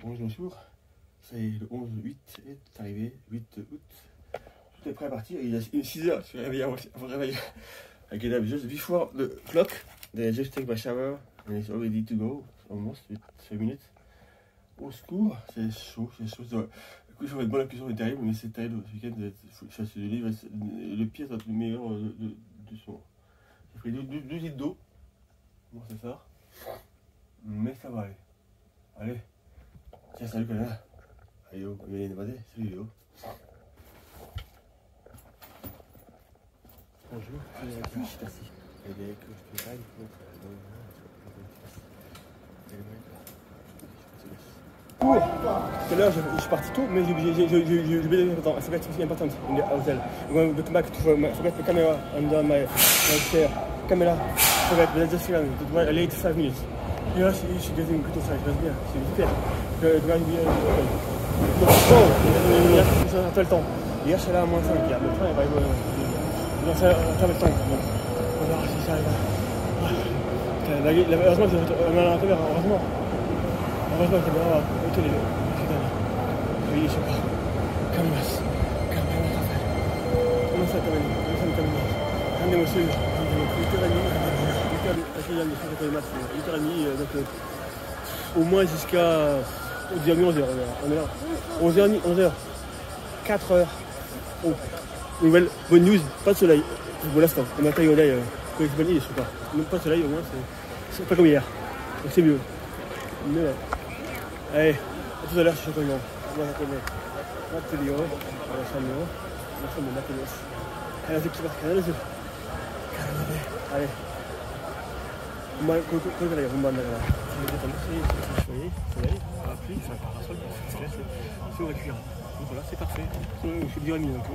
11 jours. C'est le 11-8 est arrivé, 8 août. Tout est prêt à partir. Il est 6h, je suis réveillé avant le réveil. Like just before the clock, they just take my shower and it's already to go, almost, 5 minutes. Au secours, c'est chaud, c'est chaud. Écoute, je vais être bon, la cuisson est terrible, mais c'est terrible. Ce week-end, le pire, c'est le meilleur de son. J'ai pris 2 litres d'eau. Bon, c'est ça. Mais ça va aller. Allez. Tiens, salut, Canada. Allez, yo, salut, yo. Bonjour, tout à l'heure, je suis parti tôt, mais j'ai oublié de temps. I forgot something important in the hotel. When we come back, I forgot the camera under my chair. Camera, forgot, but I just ran. It was late 5 minutes. Here, she's getting good inside. That's bien, c'est vite fait. Je dois bien. Donc, ça fait le temps. Hier, je suis là à moins 5. Hier, le train, il va arriver. Ça va le temps. On verra si ça arrive. Heureusement, on a la caméra, heureusement. Heureusement, la caméra, autour les deux. Oui, je sais pas. Calmas. Comment ça, Calmas? Rendez-moi celui. 8h30, donc au moins jusqu'à 11h. On est là. 11h. 4h. Oh. Nouvelle bonne news, pas de soleil. Pour l'instant, on a taillé au soleil, quand c'est bonne idée, je sais pas. Même pas de soleil, au moins, c'est pas comme hier. Donc c'est mieux. Mais ouais. Allez, à tout à l'heure, je suis content. On va s'appeler Mattelio. On va s'appeler Mattelio. Allez, c'est qui va se caler. Allez. Quand il y a un bon là, c'est soleil, la pluie, c'est un parasol, c'est au récuire. Donc voilà, c'est parfait. Je suis bien mis, donc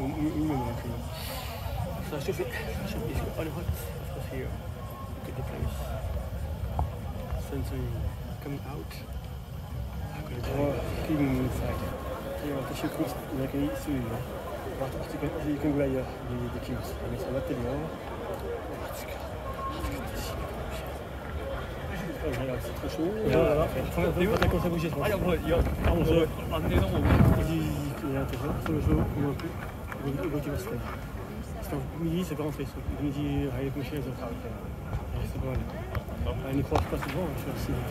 ça a chauffé. All hot. Of course here. Look at the place. Sunshine coming out. Cleaning inside. Et on va tâcher course, on a accueilli celui-là. On va partir comme vous ailleurs, des cubes. On va mettre les dehors. C'est trop chaud. Voilà. Quand ça bouge, c'est trop chaud. Il y a intérêt. Sur le jeu, on ne voit plus. Il va se faire. Midi, c'est pas rentré. Midi, avec mes chiens, c'est pas mal. On n'y croit pas souvent, je suis assis.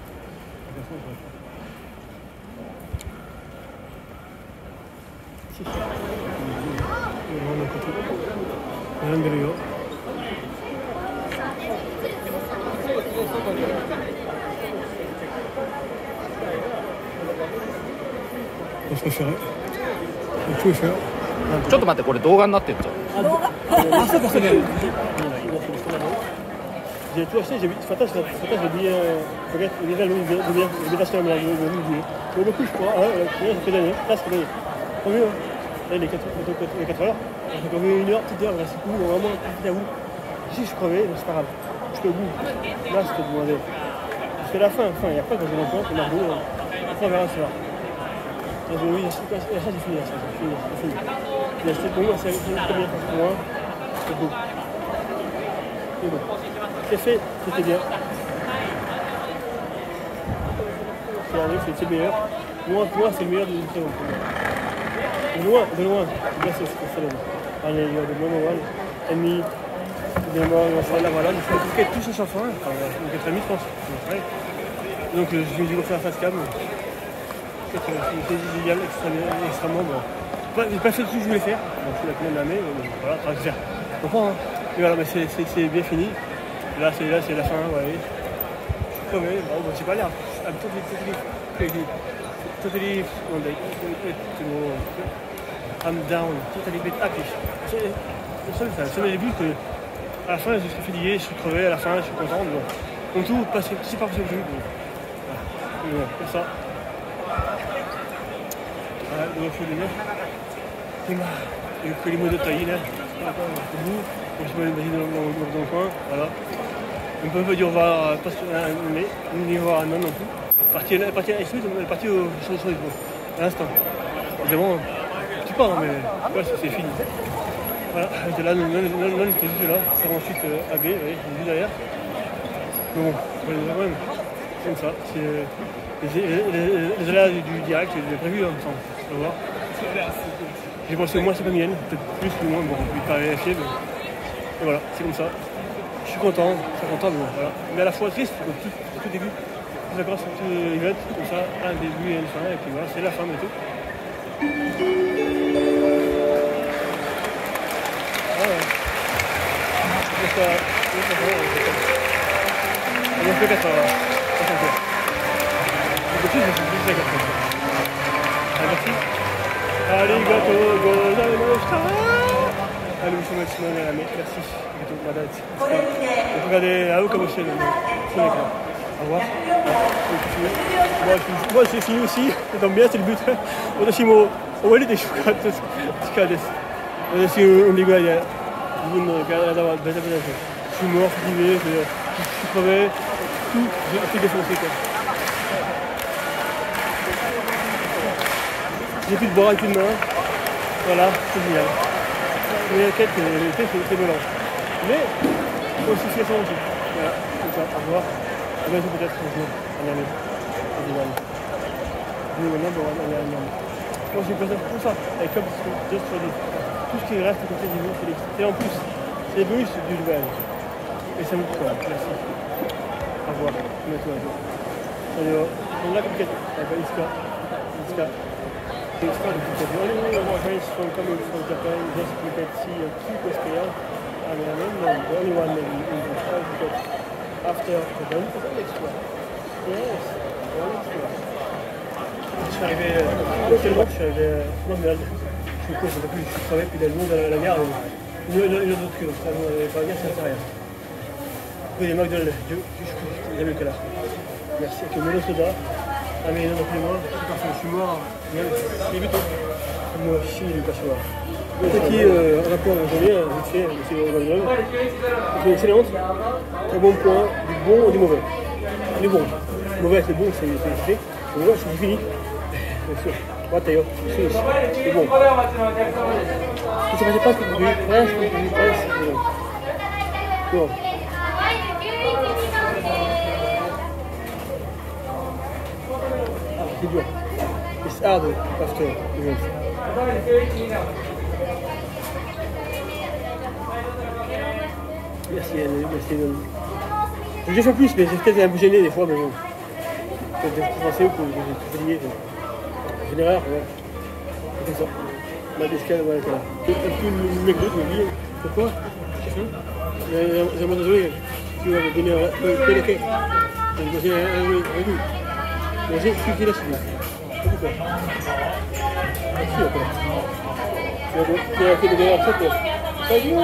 Je préférais. Je préfère. ちょっと待って、これ動画になってるじゃん。 Ah, ça personnel. J'ai tout acheté, j'ai vu, ce matin j'ai oublié, déjà le j'ai acheté un mélange, le coup je crois, ça fait d'années, presque d'années. Tant mieux, là il est 4 heures, j'ai quand même 1 heure, petite heure, c'est cool, vraiment, petit à bout. Si je suis crevé, c'est pas grave, je suis au bout, là c'était demandé. Parce que la fin, il n'y a pas quand j'ai l'emploi, c'est Margot, on verra ce soir. Oui, ça c'est fini, c'est fini. J'ai acheté pour moi, c'est la première fois pour moi, c'est beau. C'est bon. C'est fait, c'était bien. C'est le meilleur. Moi, c'est le meilleur de l'une de loin. Là, c'est celle-là. Allez, il y a le moment one. Ennemi, voilà. Il faut que tous ces chansons. Donc, être ami, je pense. Donc, je vais du coup faire la face cam. C'est idéal, extrêmement bon. J'ai pas fait tout ce que je voulais faire. Donc, je suis la commande de la main. Voilà, ça va se faire. Je comprends, hein. Mais voilà, mais c'est bien fini. Là, c'est la fin, ouais. Je suis crevé, bon, j'ai pas l'air. I'm totally I'm down, totally bit happy. C'est le début que, à la fin, je suis fatigué, je suis crevé, à la fin, je suis content. Donc tout, c'est pas possible. Voilà, comme ça. Voilà, donc je fais des neufs. Et que les mots de taille, là, donc je vais aller dans le coin, voilà. On peut pas dire au revoir ni au revoir à non plus. Partie à Icewood, on est parti au Solisbo, à l'instant. Évidemment, tu pars, mais ouais, c'est fini. Voilà, là, non, était juste là, c'est ensuite AB, vous voyez, j'ai vu derrière. Mais bon, quand même, comme ça. Les aléas du direct, je l'ai prévu, il me semble. On va voir. J'ai pensé au moins c'est pas mienne, peut-être plus ou moins, bon, je vais pas vérifier, mais et voilà, c'est comme ça. Je suis content, mais bon, voilà. Mais à la fois triste, comme tout début. D'accord, c'est tout event, comme ça, un début et une fin, et puis voilà, c'est la fin de tout. Arigato gozaimasu. Allez, vous maximum, merci. Regardez à haut comme au ciel, sur l'écran. Au revoir. Moi, c'est fini aussi, ça tombe bien, c'est le but. 私も終わりでしょうかと近です。私、on rigole, vous ne regardez pas, je suis mort, fatigué, je suis crevé, tout défoncé quoi. J'ai plus de bras et plus de mains, voilà, c'est génial. Mais la quête, l'été c'est violent. Mais, aussi stressant aussi. Voilà, comme ça, au revoir. À bientôt peut-être un jour, à l'année. Moi j'ai besoin de tout ça, avec comme juste sur tout ce qui reste à côté du jour, c'est en plus, c'est les bonus du duel. Et ça me coûte quoi, merci. Au revoir, à bientôt un jour. Salut, on l'a comme quête, avec Iska. Iska de my friends from coming from Japan, just we can see a few questions. I mean, the only one maybe in the house because after the done, it's an extra. Yes, one extra. Je suis arrivé actuellement, je suis arrivé McDonald's. Je suis court, je travaille puis il y a le monde à la gare. Une autre que l'autre, pas la gare, ça ne sert à rien. Oui, les McDonald's, j'ai jamais que là. Merci, avec le mélo soda. Ah mais non plus moi, c'est parfait, je suis mort. C'est vite. Moi, je suis le cachot. Petit rapport aujourd'hui, vite fait, c'est le excellente. Très bon point, du bon ou du mauvais. Du bon. Mauvais, c'est bon, c'est fait. Le mauvais, c'est fini. Bien sûr. D'ailleurs, c'est bon. Si ça ne passait pas, c'est bon. Presque, c'est bon. C'est dur. It's hard after event. Merci. Je fais plus, mais j'ai peut-être un peu gêné des fois, mais bon. Peut-être des français ou que j'ai tout fatigué. J'ai une erreur, ouais. C'est comme ça. Ma descale, voilà, voilà. Un peu le mec d'autre me dit pourquoi j'aimerais désolé. Tu vas me donner un péléquet. Je vais me donner un goût. Mais j'ai expliqué la suite. Pourquoi? Merci encore. Tu as fait des meilleurs trucs. Salut!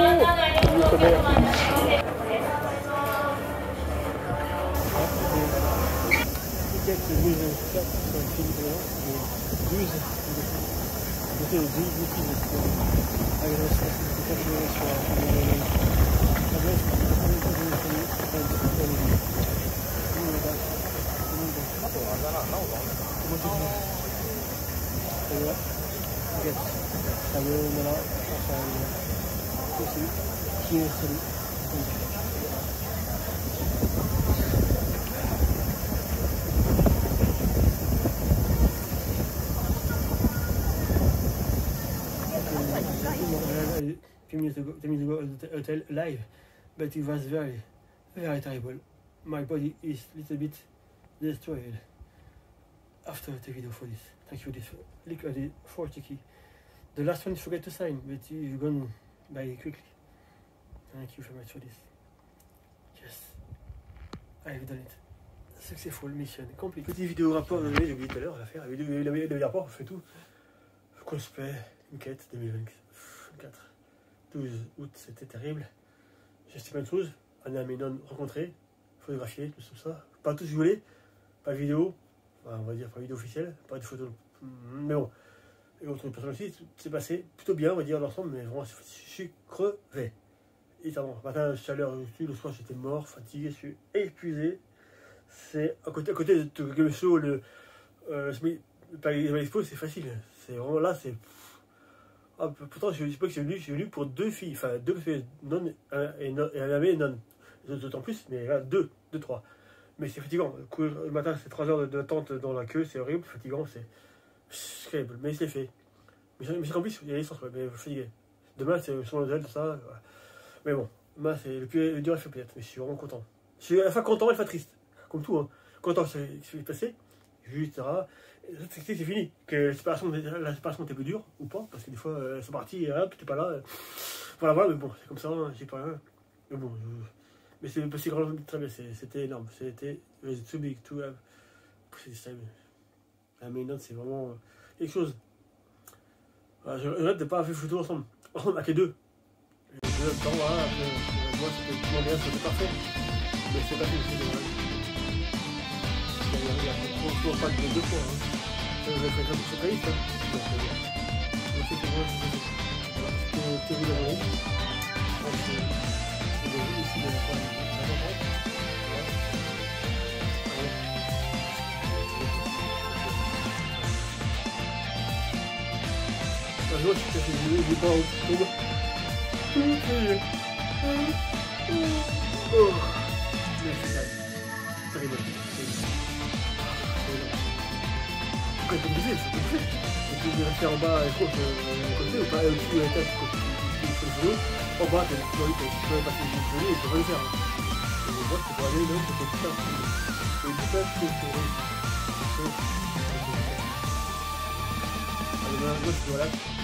Few minutes ago at the hotel live, but it was very, very terrible. My body is a little bit destroyed after the video for this. Thank you for this. Look at the 40 key. The last one you forget to sign, but you're gone by quickly. Thank you very much for this. Yes, I've done it. Successful mission complete. Petite vidéo rapport, j'ai oublié tout à l'heure à faire. La vidéo rapport, on fait tout. Cosplay, une quête 2024. 12 août, c'était terrible. J'ai acheté plein de choses. Anna Menon rencontré, photographié, tout ça. Pas tous violés, pas de vidéo, enfin, on va dire pas de vidéo officielle, pas de photo. Mais bon, et autre personne aussi, c'est passé plutôt bien, on va dire l'ensemble, mais vraiment, je suis crevé. Et ça, bon, matin, chaleur au-dessus, le soir, j'étais mort, fatigué, je suis épuisé. C'est à côté de le show, l'expo, c'est facile. C'est vraiment là, c'est. Ah, pourtant, je ne sais pas que je suis venu pour deux filles, enfin deux non et un ami non. D'autant plus, mais là, deux, trois. Mais c'est fatigant. Courir le matin, c'est 3 heures d'attente dans la queue, c'est horrible, fatigant, c'est terrible. Mais c'est fait. Mais j'ai compris, il y a les sens, ouais, mais fatigué. Demain, c'est sur le tout ça. Voilà. Mais bon, demain, c'est le dur à faire peut-être. Mais je suis vraiment content. Je suis à la fois content et à la fois triste. Comme tout, hein. Content que ça s'est passé, juste, etc. C'est fini. Que la séparation était plus dure, ou pas, parce que des fois, elles sont parties, et hop, t'es pas là. Voilà, mais bon, c'est comme ça, hein, j'ai pas rien. Mais bon, mais c'est passé très bien, c'était énorme. C'était too big, too have. C'est ça. La main note, c'est vraiment quelque chose. Voilà, je regrette de ne pas avoir fait photo ensemble. On a que deux. Et deux en même temps, voilà, moi c'était tout bien, c'était parfait. Mais c'est pas fait aussi, dommage. Il y a toujours pas de deux fois. Hein. Ça vous a fait comme surprise, hein. Donc c'était moi, c'était Thierry de Roland. C'est ici de la part de un jour, je suis cassé le nez, j'ai pas au tombe. Oh, mais c'est terrible. Pourquoi c'est obligé, c'est obligé. Tu peux rester en bas et côté ou pas au-dessus de la tête, en bas, tu peux passer le genou et tu peux le faire. Et moi, tu peux aller de l'autre côté de ça. Et du coup, c'est allez, moi, je suis voilà.